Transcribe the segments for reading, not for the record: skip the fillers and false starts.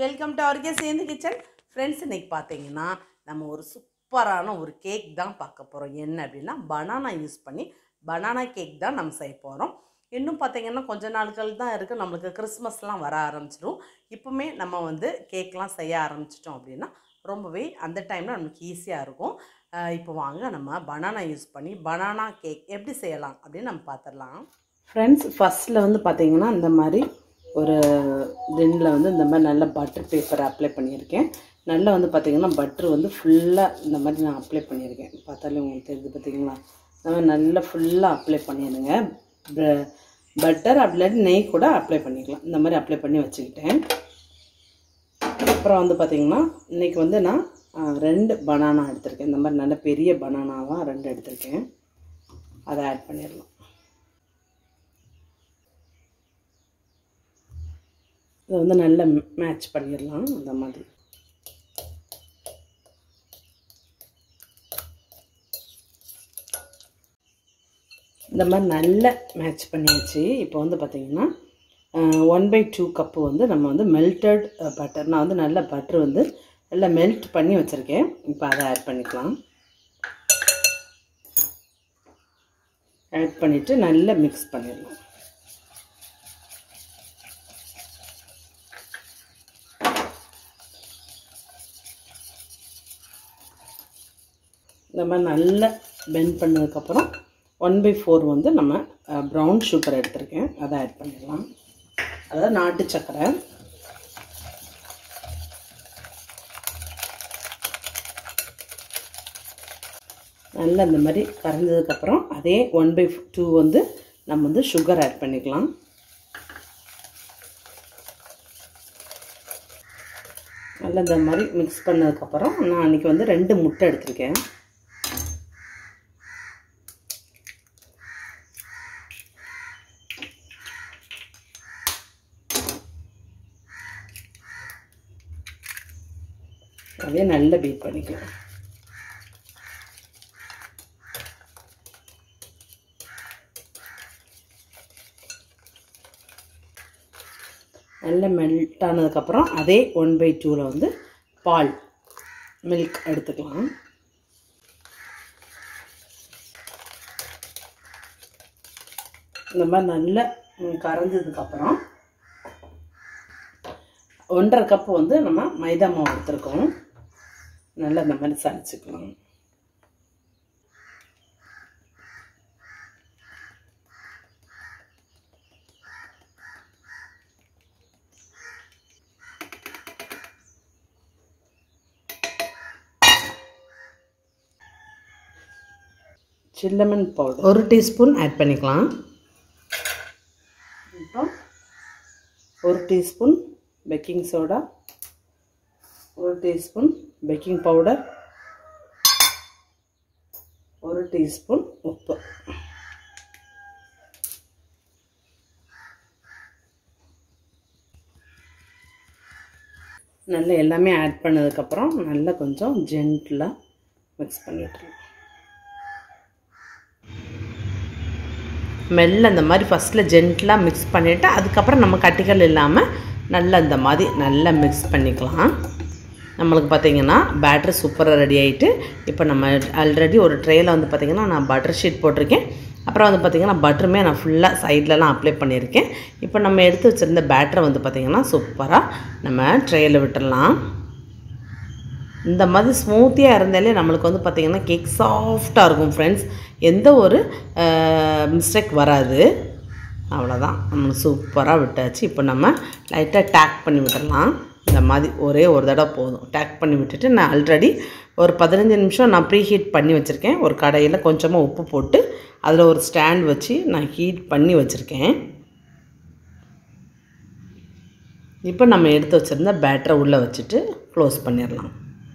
Welcome to அவர்கே சேர்ந்து kitchen. Friends, இன்றைக்கி பார்த்தீங்கன்னா நம்ம ஒரு சூப்பரான ஒரு கேக் தான் பார்க்க போகிறோம். என்ன அப்படின்னா பனானா யூஸ் பண்ணி பனானா கேக் தான் நம்ம செய்ய போகிறோம். இன்னும் பார்த்திங்கன்னா கொஞ்ச நாட்கள் தான் இருக்குது, நம்மளுக்கு கிறிஸ்மஸ்லாம் வர ஆரம்பிச்சிடும். இப்போவுமே நம்ம வந்து கேக்லாம் செய்ய ஆரம்பிச்சிட்டோம் அப்படின்னா ரொம்பவே அந்த டைமில் நமக்கு ஈஸியாக இருக்கும். இப்போ வாங்க நம்ம பனானா யூஸ் பண்ணி பனானா கேக் எப்படி செய்யலாம் அப்படின்னு நம்ம பார்த்துடலாம். ஃப்ரெண்ட்ஸ், ஃபஸ்ட்டில் வந்து பார்த்திங்கன்னா இந்த மாதிரி ஒரு டின்னில் வந்து இந்த மாதிரி நல்ல பட்டர் பேப்பர் அப்ளை பண்ணியிருக்கேன். நல்லா வந்து பார்த்திங்கன்னா பட்ரு வந்து ஃபுல்லாக இந்த மாதிரி நான் அப்ளை பண்ணியிருக்கேன். பார்த்தாலே உங்களுக்கு தெரியுது பார்த்திங்களா? இந்த மாதிரி நல்லா ஃபுல்லாக அப்ளை பண்ணிடுங்க. பட்டர் அப்படி நெய் கூட அப்ளை பண்ணிக்கலாம். இந்த மாதிரி அப்ளை பண்ணி வச்சுக்கிட்டேன். அப்புறம் வந்து பார்த்திங்கன்னா இன்றைக்கி வந்து நான் 2 பனானா எடுத்திருக்கேன். இந்த மாதிரி நல்ல பெரிய பனானாவாக 2 எடுத்திருக்கேன். அதை ஆட் பண்ணிடலாம். இதை வந்து நல்லா மேட்ச் பண்ணிடலாம். இந்த மாதிரி நல்லா மேட்ச் பண்ணியாச்சு. இப்போ வந்து பார்த்திங்கன்னா 1/2 கப்பு வந்து நம்ம வந்து மெல்டட் பட்டர், நான் வந்து நல்ல பட்டர் வந்து நல்லா மெல்ட் பண்ணி வச்சுருக்கேன். இப்போ அதை ஆட் பண்ணிக்கலாம். ஆட் பண்ணிவிட்டு நல்லா மிக்ஸ் பண்ணிடலாம். இந்த மாதிரி நல்லா பெண்ட் பண்ணதுக்கப்புறம் 1/4 வந்து நம்ம ப்ரௌன் சுகர் எடுத்திருக்கேன். அதை ஆட் பண்ணிடலாம். அதாவது நாட்டு சர்க்கரை. நல்லா இந்த மாதிரி கரைஞ்சதுக்கப்புறம் அதே 1/2 வந்து நம்ம வந்து சுகர் ஆட் பண்ணிக்கலாம். நல்லா இந்த மாதிரி மிக்ஸ் பண்ணதுக்கப்புறம் நான் அன்றைக்கி வந்து 2 முட்டை எடுத்திருக்கேன். அதே நல்லா பீட் பண்ணிக்கலாம். நல்லா மெல்ட் ஆனதுக்கப்புறம் அதே 1/2 வந்து பால் மில்க் எடுத்துக்கலாம். இந்த மாதிரி நல்லா கரைஞ்சதுக்கப்புறம் 1/2 கப்பு வந்து நம்ம மைதா மாவு எடுத்துருக்கோம். நல்லா இந்த மாதிரி சளிச்சுக்கலாம். சில்லமன் பவுடர் 1 டீஸ்பூன் ஆட் பண்ணிக்கலாம். அப்புறம் 1 teaspoon baking soda, 1 teaspoon baking powder, 1 teaspoon உப்பு. நல்லா எல்லாமே ஆட் பண்ணதுக்கப்புறம் நல்லா கொஞ்சம் ஜென்டிலாக மிக்ஸ் பண்ணிவிட்டுருங்க. மெல்ல இந்த மாதிரி ஃபஸ்ட்டில் ஜென்டிலாக மிக்ஸ் பண்ணிவிட்டு அதுக்கப்புறம் நம்ம கட்டிகள் இல்லாமல் நல்லா இந்த மாதிரி நல்லா மிக்ஸ் பண்ணிக்கலாம். நம்மளுக்கு பார்த்திங்கன்னா பேட்டர் சூப்பராக ரெடி ஆகிட்டு இப்போ நம்ம ஆல்ரெடி ஒரு ட்ரேயில் வந்து பார்த்திங்கன்னா நான் பட்டர் ஷீட் போட்டிருக்கேன். அப்புறம் வந்து பார்த்திங்கன்னா பட்டருமே நான் ஃபுல்லாக சைட்லலாம் அப்ளை பண்ணியிருக்கேன். இப்போ நம்ம எடுத்து வச்சுருந்த பேட்டரை வந்து பார்த்திங்கன்னா சூப்பராக நம்ம ட்ரேயில் விட்டுடலாம். இந்த மாதிரி ஸ்மூத்தியாக இருந்தாலே நம்மளுக்கு வந்து பார்த்திங்கன்னா கேக் சாஃப்டாக இருக்கும். ஃப்ரெண்ட்ஸ், எந்த ஒரு மிஸ்டேக் வராது. அவ்வளோதான், நம்மளுக்கு சூப்பராக விட்டாச்சு. இப்போ நம்ம லைட்டாக டேக் பண்ணி விட்டுடலாம். இந்த மாதிரி ஒரே ஒரு தடவை போதும். டேக் பண்ணி விட்டுட்டு நான் ஆல்ரெடி ஒரு 15 நிமிஷம் நான் ப்ரீ ஹீட் பண்ணி வச்சுருக்கேன். ஒரு கடாயில் கொஞ்சமாக உப்பு போட்டு அதில் ஒரு ஸ்டாண்ட் வச்சு நான் ஹீட் பண்ணி வச்சுருக்கேன். இப்போ நம்ம எடுத்து வச்சுருந்த பேட்டரை உள்ளே வச்சுட்டு க்ளோஸ் பண்ணிடலாம்.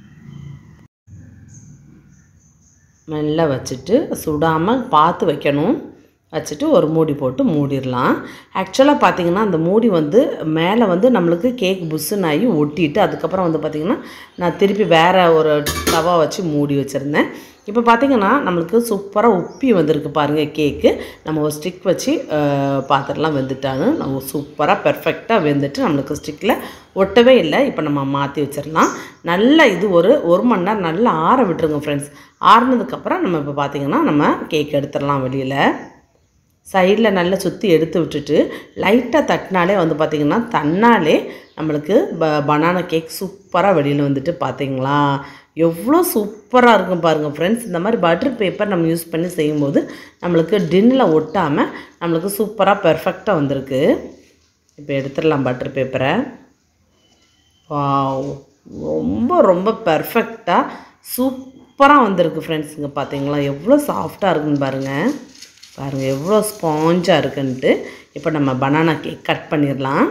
நல்லா வச்சுட்டு சுடாமல் பார்த்து வைக்கணும். வச்சுட்டு ஒரு மூடி போட்டு மூடிடலாம். ஆக்சுவலாக பார்த்திங்கன்னா அந்த மூடி வந்து மேலே வந்து நம்மளுக்கு கேக் புஷ்ஷுன்னு ஆகி ஒட்டிட்டு அதுக்கப்புறம் வந்து பார்த்திங்கன்னா நான் திருப்பி வேறு ஒரு தவா வச்சு மூடி வச்சுருந்தேன். இப்போ பார்த்திங்கன்னா நம்மளுக்கு சூப்பராக உப்பி வந்திருக்கு பாருங்கள் கேக்கு. நம்ம ஒரு ஸ்டிக் வச்சு பாத்திரலாம் வெந்துட்டாங்க. நம்ம சூப்பராக பெர்ஃபெக்டாக வெந்துட்டு நம்மளுக்கு ஸ்டிக்கில் ஒட்டவே இல்லை. இப்போ நம்ம மாற்றி வச்சிடலாம். நல்லா இது ஒரு மணி நேரம் நல்லா ஆற விட்டுருங்க ஃப்ரெண்ட்ஸ். ஆறுனதுக்கப்புறம் நம்ம இப்போ பார்த்திங்கன்னா நம்ம கேக் எடுத்துடலாம் வெளியில். சைடில் நல்லா சுற்றி எடுத்து விட்டுட்டு லைட்டாக தட்டினாலே வந்து பார்த்திங்கன்னா தன்னாலே நம்மளுக்கு பனானா கேக் சூப்பராக வெளியில் வந்துட்டு பார்த்திங்களா எவ்வளோ சூப்பராக இருக்கும் பாருங்கள் ஃப்ரெண்ட்ஸ். இந்த மாதிரி பட்டர் பேப்பர் நம்ம யூஸ் பண்ணி செய்யும்போது நம்மளுக்கு டின்னில் ஒட்டாமல் நம்மளுக்கு சூப்பராக பெர்ஃபெக்டாக வந்திருக்கு. இப்போ எடுத்துடலாம் பட்டர் பேப்பரை. வாவ், ரொம்ப ரொம்ப பெர்ஃபெக்டாக சூப்பராக வந்திருக்கு ஃப்ரெண்ட்ஸ். இங்கே பார்த்தீங்களா எவ்வளோ சாஃப்டாக இருக்குன்னு பாருங்கள். பாருங்கள் எவ்வளோ ஸ்பாஞ்சாக இருக்குன்ட்டு. இப்போ நம்ம பனானா கேக் கட் பண்ணிடலாம்.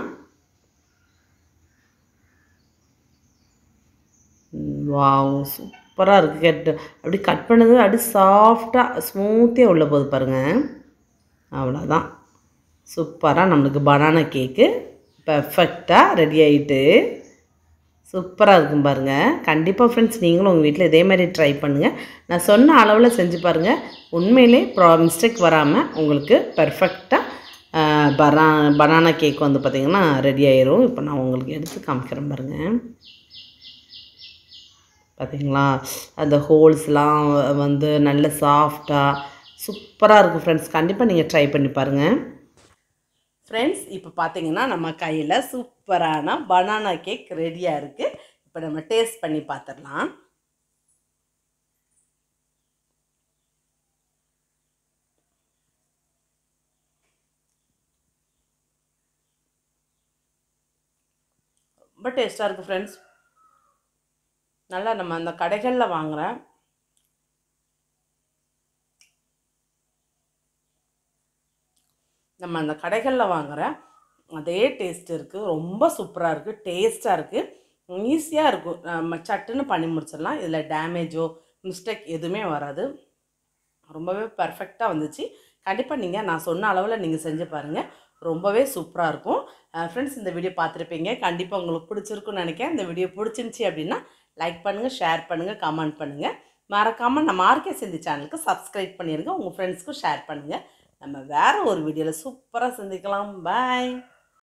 வாவ், சூப்பராக இருக்குது. அப்படி கட் பண்ணது அப்படி சாஃப்டாக ஸ்மூத்தியாக உள்ள போகுது பாருங்கள். அவ்வளோதான், சூப்பராக நம்மளுக்கு பனானா கேக்கு பெர்ஃபெக்டாக ரெடி ஆகிட்டு சூப்பராக இருக்கும் பாருங்கள். கண்டிப்பாக ஃப்ரெண்ட்ஸ் நீங்களும் உங்கள் வீட்டில் இதே மாதிரி ட்ரை பண்ணுங்கள். நான் சொன்ன அளவில் செஞ்சு பாருங்கள். உண்மையிலே மிஸ்டேக் வராமல் உங்களுக்கு பெர்ஃபெக்டாக பனானா கேக் வந்து பார்த்திங்கன்னா ரெடி ஆயிரும். இப்போ நான் உங்களுக்கு எடுத்து காமிக்கிறேன் பாருங்கள். பார்த்திங்களா அந்த ஹோல்ஸ்லாம் வந்து நல்ல சாஃப்டாக சூப்பராக இருக்கும் ஃப்ரெண்ட்ஸ். கண்டிப்பாக நீங்கள் ட்ரை பண்ணி பாருங்கள். ஃப்ரெண்ட்ஸ் இப்போ பார்த்தீங்கன்னா நம்ம கையில் சூப்பரான பனானா கேக் ரெடியாக இருக்குது. இப்போ நம்ம டேஸ்ட் பண்ணி பார்த்துடலாம். ரொம்ப டேஸ்ட்டாக இருக்குது ஃப்ரெண்ட்ஸ். நல்லா நம்ம அந்த கடைகளில் வாங்குகிற அதே டேஸ்ட் இருக்குது. ரொம்ப சூப்பராக இருக்குது, டேஸ்ட்டாக இருக்குது, ஈஸியாக இருக்கும். நம்ம சட்டுன்னு பண்ணி முடிச்சிடலாம். இதில் டேமேஜோ மிஸ்டேக் எதுவுமே வராது. ரொம்பவே பர்ஃபெக்டாக வந்துச்சு. கண்டிப்பாக நீங்கள் நான் சொன்ன அளவில் நீங்கள் செஞ்சு பாருங்கள். ரொம்பவே சூப்பராக இருக்கும். ஃப்ரெண்ட்ஸ் இந்த வீடியோ பார்த்துருப்பீங்க. கண்டிப்பாக உங்களுக்கு பிடிச்சிருக்குன்னு நினைக்கிறேன். இந்த வீடியோ பிடிச்சிருந்துச்சி அப்படின்னா லைக் பண்ணுங்கள், ஷேர் பண்ணுங்கள், கமெண்ட் பண்ணுங்கள். மறக்காமல் நம்ம ஆர்கே சிந்தி சேனலுக்கு சப்ஸ்கிரைப் பண்ணிடுங்க. உங்கள் ஃப்ரெண்ட்ஸ்க்கும் ஷேர் பண்ணுங்கள். நம்ம வேறு ஒரு வீடியோவில் சூப்பராக சந்திக்கலாம். பாய்.